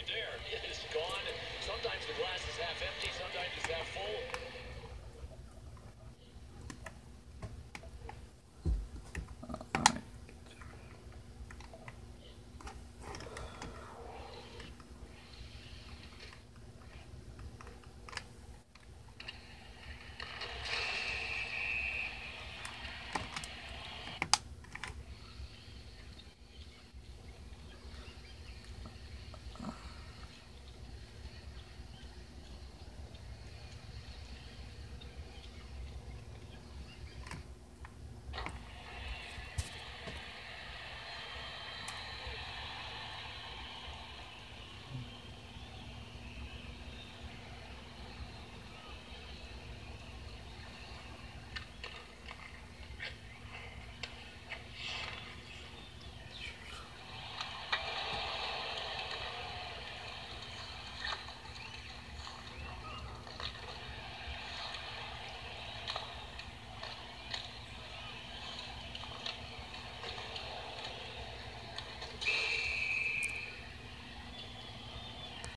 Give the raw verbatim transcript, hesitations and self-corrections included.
right there. It is gone. Sometimes the glass is half empty, sometimes it's half full.